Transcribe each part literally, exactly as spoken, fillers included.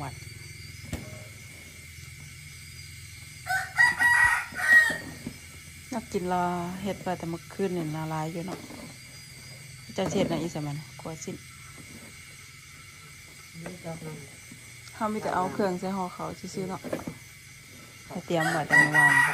วัดนักกินรอเห็ดไปแต่เมื่อคืนเนี่ยละลายอยู่เนาะจะเสร็จนะอีสมันกลัวสิ้นเขามีแต่เอาเครื่องใส่ห่อเขาซื้อๆเนาะเตรียมไว้แต่เมื่อวาน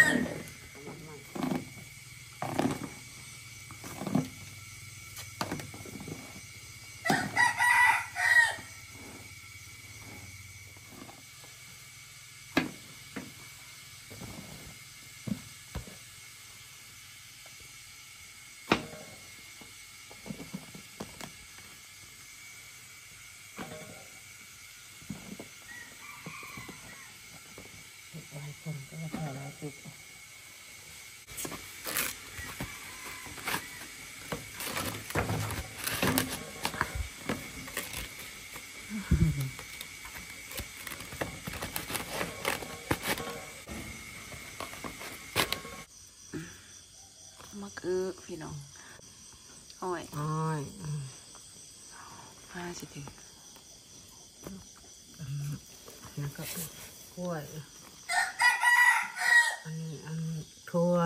คนก็ถ่ายลายจุดมะเขือพี่น้องอ้อยอ้อยห้าสิถึงแล้วก็กล้วยอันนี้อันทั่ว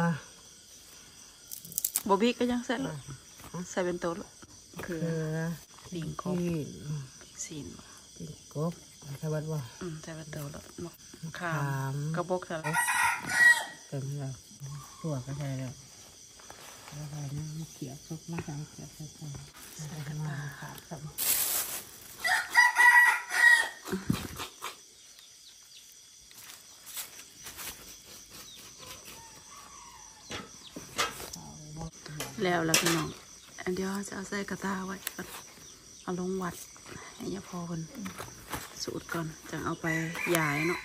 บอบบี้ก็ยังใส่เลยใส่เป็นโต๊ะคือดิ่งกบสีนดิ่งกบใช่บัดว่าอืมใส่เป็นโต๊ะแล้วมะขามกระบอกใส่แล้วเต็มแล้วทั่วก็ใส่แล้วแล้วก็นี่เขียวซุกมะขามเขียวใส่ใส่ใส่กันมาขาดสับแล้วแล้วพี่น้องอันเดียวจะเอาใส่กระตาไว้ก่อนเอาลงวัดให้ยาพอคนสูตรก่อนจะเอาไปยายเนาะ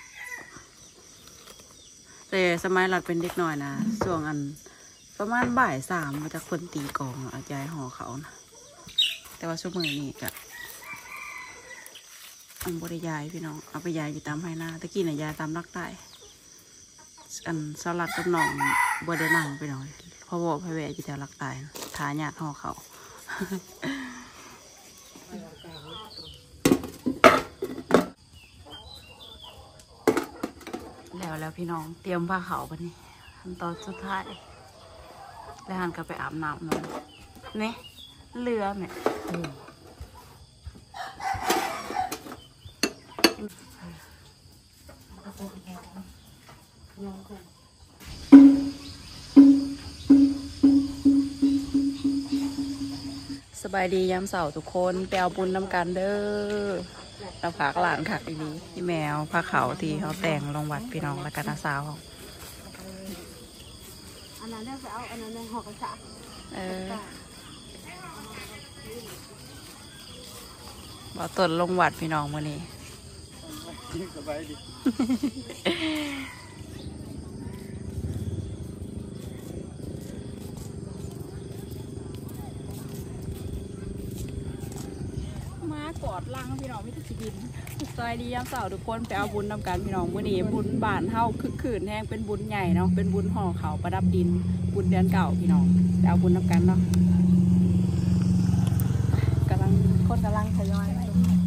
แต่สมัยหลัดเป็นเด็กหน่อยนะช่วงอันประมาณบ่ายสามมาจากคนตีกองเอายายห่อเขานะแต่ว่าช่วงมือนี้ก็อันบริยายพี่น้องเอาไปยายอยู่ตามไห้หน้าตะกี้น่ะยายตามรักได้อันสลัดกับน้องบรินั่งไปหน่อยพอบอกไปแวะอยู่แถวรักตายทาหยาดห่อเขาแล้วแล้วพี่น้องเตรียมผ้าขาวกันนี่ขั้นตอนสุดท้ายแล้วหันก็ไปอาบน้ำนอนนี่เรือแม่สบายดียามเสาร์ทุกคนไปเอาบุญน้ำกันเด้อเราฝากหลานค่ะทีนี้พี่แมวผ้าขาวที่เขาแต่งลงวัดพี่น้องและกันนาสาวอันนั้นได้ไปเอาอันนั้นในหอกระชะเออบ่ต้นลงวัดพี่น้องมื้อนี้สบายดีกอดลังพี่น้องไม่ต้องบินซอยดียามเสาร์ทุกคนไปเอาบุญนำกันพี่น้องมื้อนี้บุญบ้านเฮาคึกคืนแห้งเป็นบุญใหญ่เนาะเป็นบุญห่อเขาประดับดินบุญเดือนเก่าพี่น้องไปเอาบุญนำกันเนาะกำลังคนกำลังทยอยมา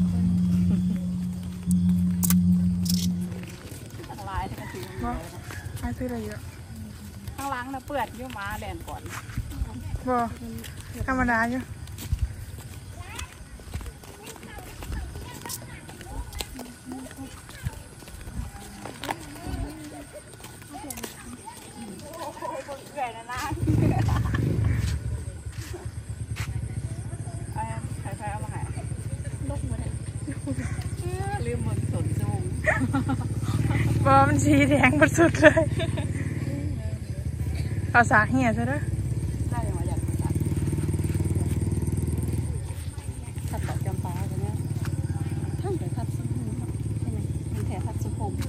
ทั้งหลายทั้งกระถิ่นไม่ซื้ออะไรเยอะข้างหลังนะเปื่อนยุ่มาแดนก่อนบ่ธรรมดาอยู่ลืมหมดสนจูงบอมันสีแดงหมดสุดเลยเอาสากเหี้ยซะด้วยได้ยังไงอยากสักสักดอกจำปาตัวเนี้ยท่านเดี๋ยวทับสุพรรณใช่ไหมมันแถวทับสุพรรณ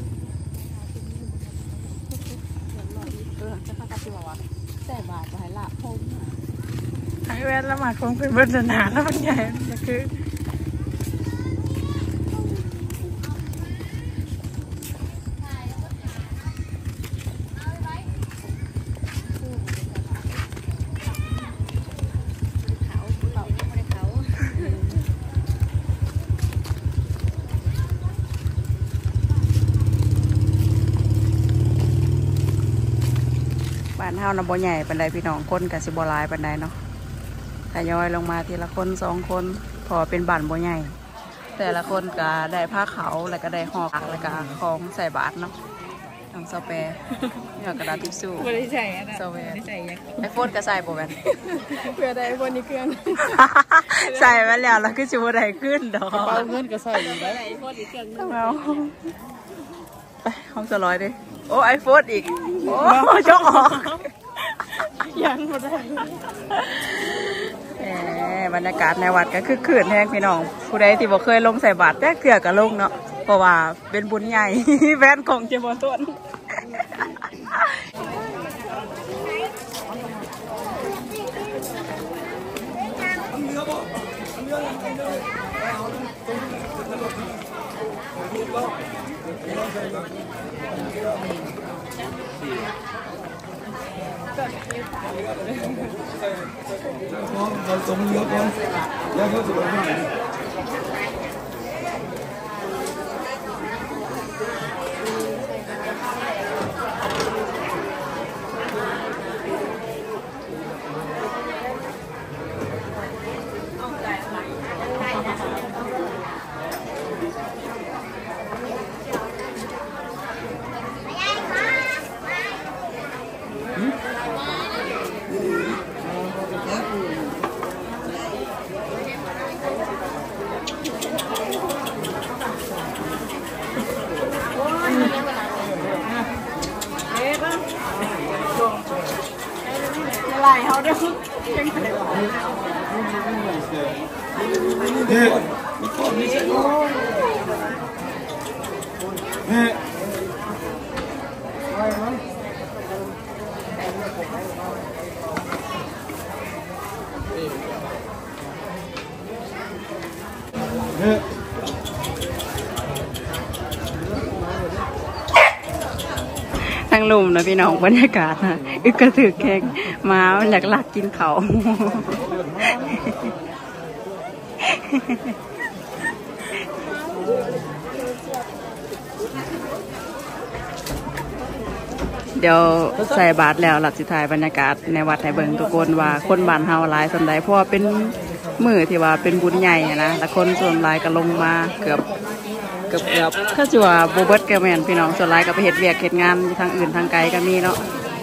เออจะเข้ากับที่บอกว่าแต่บาทจะให้ละพงหายแว่นละหมาดคงเป็นบรรณาแล้วมันใหญ่จะคือเฮานะบ่ใหญ่ปานใดพี่น้องคนกับสิบ่หลายปานใดเนาะทยอยลงมาทีละคนสองคนพอเป็นบ้านบ่ใหญ่แต่ละคนก็ได้ผ้าเขาแล้วก็ได้หอกแล้วก็ของใส่บาตรเนาะทำซอแปร์เนี่ยกระดาษทิชชู่ไม่ได้ใส่อะซอแปร์ไม่ใส่ยังไอโฟนก็ใส่บ่แม่นเพื่อได้ไอโฟนนี่เครื่องใส่ไว้แล้วแล้วก็สิบ่ได้ขึ้นดอกเป๋าเงินก็ใส่อยู่ได้ไอโฟนอีกเครื่องนึงเอาไปห้องสลอยดิโอ้ไอโฟนอีกโอ้ยกออกยังบ่ได้แหมบรรยากาศในวัดก็คือคืนแห้งพี่น้องผู้ใดที่บ่เคยลงใส่บาตรแต่เกลือก็ลงเนาะเพราะว่าเป็นบุญใหญ่แฟนของเจมต้นเราส่งเยอะก่อนแล้วก็จะไปไหนลายเขาเด้อเนี่ยมีคนมีเสียงเนี่ยเนี่ยทั้งลุมนะพี่น้องบรรยากาศนะอึกกระถือแข่งมามันอยากลักกินเขาเดี๋ยวใส่บาตรแล้วหลับสิทายบรรยากาศในวัดไทยเบิงทุกคนว่าคนบ้านเฮาหลายส่วนใดเพราะว่าเป็นมือที่ว่าเป็นบุญใหญ่นะและคนส่วนหลายก็ลงมาเกือบเกือบเกือบถ้าจะว่าโบเบิร์ตแกแมนพี่น้องส่วนหลายก็ไปเฮ็ดเวียกเฮ็ดงานทางอื่นทางไกลก็มีเนาะ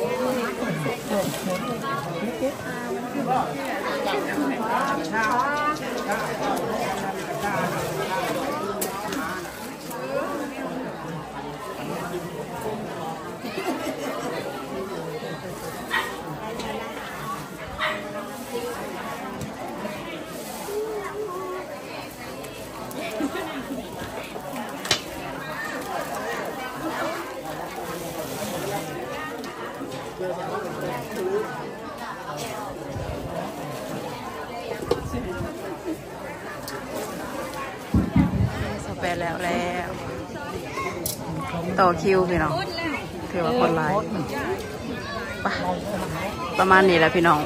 ไปแล้วแล้วต่อคิวพี่น้องถือว่าคนไลน์ประมาณนี้แหละพี่น้อง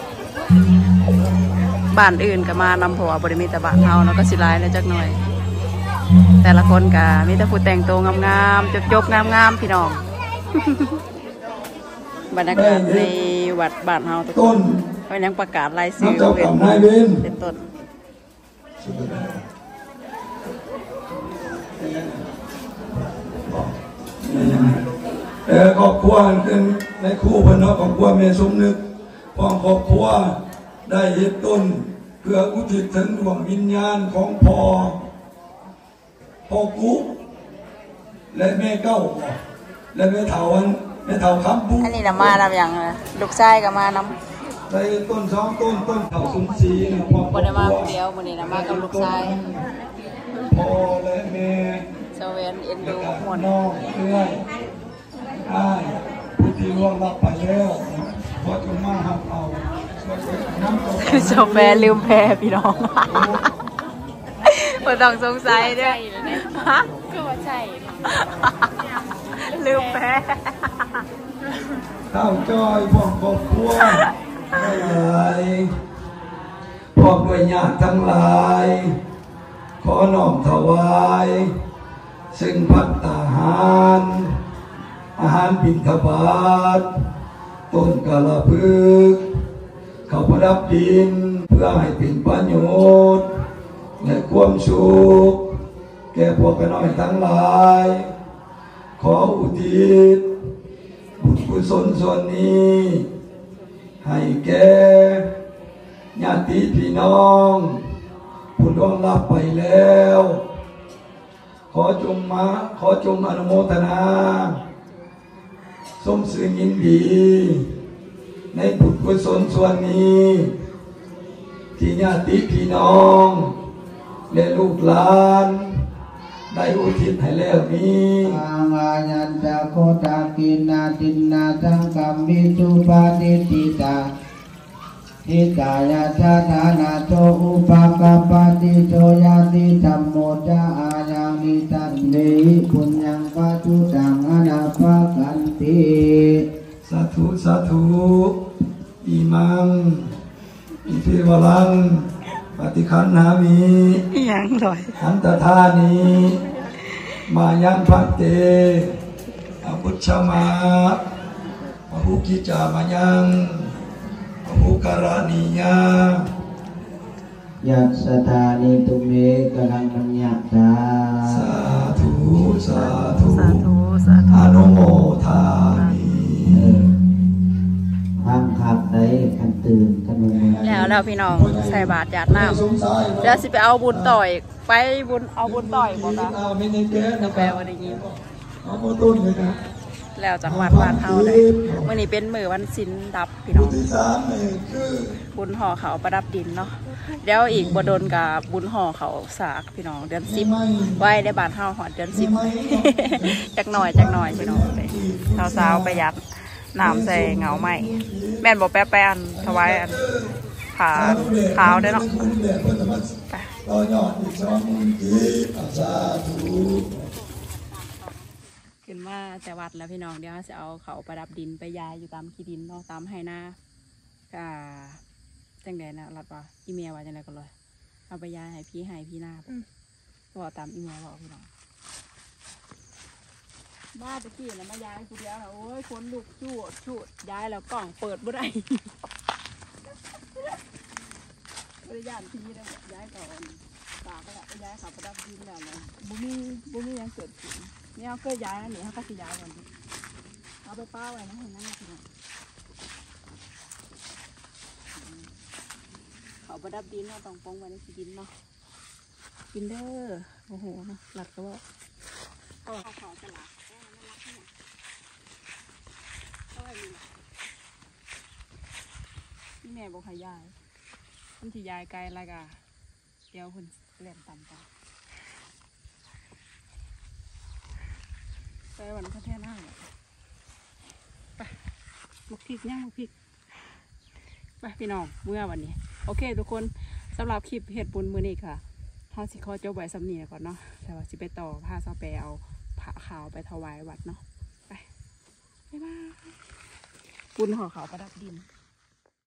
บ้านอื่นก็มานำผัวบริมีแต่บ้านเฮาเนาะก็สิไลน์เลยจักหน่อยแต่ละคนก็มีแต่ผู้แต่งตัวงามๆจบๆงามๆพี่น้องบรรยากาศในวัดบ้านเฮาทุกคนก็ยังประกาศรายชื่อเป็นต้นเออครอบครัวเป็นในคู่พนครอบครัวเมสมนึกพองครอบครัวได้เฮ็ดต้นเพื่ออุทิศถึงดวงวิญญาณของพ่อพ่อกุ๊กและแม่เก้าและแม่เถาวันแม่เถาคำบุ้งอันนี้นะมานำอย่างลูกชายก็มานำได้ต้นสองต้นต้นเถาสุนทรีนะพ่อบ่ได้มาคนเดียวมื้อนี้นะมากับลูกชายพ่อและแม่เซเว่นเอ็นดูหมดน้องเอื้อยอ้ายผู้ที่ล่วงลับไปแล้วพอจะมาหับเอาโซแฟลืมแพรพี่น้องบ่ต้องสงสัยด้วยฮะก็ว่าใช่ลืมแพรข้าวจ้อยพวกครอบครัวทั้งหลายพวกด้วยญาติทั้งหลายขอน้อมถวายซึ่งภัตตาหารอาหารบิณฑบาตตต้นกาลพฤกษ์เขาประดับดินเพื่อให้เป็นประโยชน์และความสุขแก่พวกกันน้อยทั้งหลายขออุทิศบุญกุศลส่วนนี้ให้แก่ญาติพี่น้องผู้ล่วงลับไปแล้วขอจงมาขอจงอนุโมทนาสมสื่อยินดีในบุญกุศลส่วนนี้ที่ญาติพี่น้องและลูกหลานได้อุทิศให้แล้วนี้อายันตะโคตากินาตินาทังกัมมิสุปาติติตาทิตายาชาธานาโตอุปกาปติโตยาติธรรมโมจาอายังนิตันเนปุญญังปัจจุตังอนาภกันติสาธุสาธุอิมังอิเทวลังปฏิคันนามิยังลอยอันตธานีมายังพักเตอบุชมาปะหุกิจามายังปะหุการานิยายัสสตานิตุเมกลังมัญญาตาสาธุสาธุสาธุสาธุอนุโมทามิทางขับได้คันตื่นกันลงมาแล้วแล้วพี่น้องใส่บาตรหยาดน้ำเดี๋ยวสิไปเอาบุญต่อยไปบุญเอาบุญต่อยบอกนะจะแปลว่าอย่างนี้แล้วจากวัดบ้านเฮาเลยวันนี้เป็นมือวันศิลดับพี่น้องบุญห่อเขาประดับดินเนาะเดี๋ยวอีกบดลกับบุญห่อเขาสากพี่น้องเดือนสิบไว้ได้บ้านเฮาหอดเดือนสิบจักหน่อยจักหน่อยพี่น้องเลยสาวๆประหยัดน้ำใส่เงาใหม่แม่นบอกแป๊ะแป้นถวายอันผ่าขาวได้เนาะขึ้นมาแต่วัดแล้วพี่น้องเดี๋ยวจะเอาเขาประดับดินไปยายอยู่ตามขี้ดินเนาะตามไฮนาก็จังใดนะรัดว่าอีเมลว่าจังใดก็เลยเอาไปยายให้พี่ให้พี่หน้าบอกตามอีเมลบอกพี่น้องบ้าตะกี้แล้วมาย้ายกูเดียวนะโอ้ยคนลุกชูดชูดย้ายแล้วกล่องเปิดบ่ได้บริยานทีแล้วย้ายก่อนตาก็แล้วย้ายเขาประดับดินแล้วเลยบุมีบุมียังเกิดขึ้นนี่เขาเคยย้ายนะนี่เขาก็สิย้ายวันนี้เอาไปป้าไว้นะเห็นไหมพี่น้องเขาประดับดินเราต้องปองไว้ในที่ดินเนาะกินเด้อโอ้โหหลักตัวก็เขาจะหลักพี่แม่บอกให้ยายคนที่ยายไกลอะไรกะเดี๋ยวคนเล่นต่ำต่ำไปวันพระแท่หน้าไปลูกพริกย่างลูกพริกไปพี่น้องเมื่อวันนี้โอเคทุกคนสำหรับคลิปเห็ดบุญมือนี้ค่ะเขาสิขอเจ้าใบสำเนียก่อนเนาะแต่ว่าสิไปต่อผ้าซาเปเอาผ้าขาวไปถวายวัดเนาะไปบ๊ายบายบุญห่อขาวประดับดิน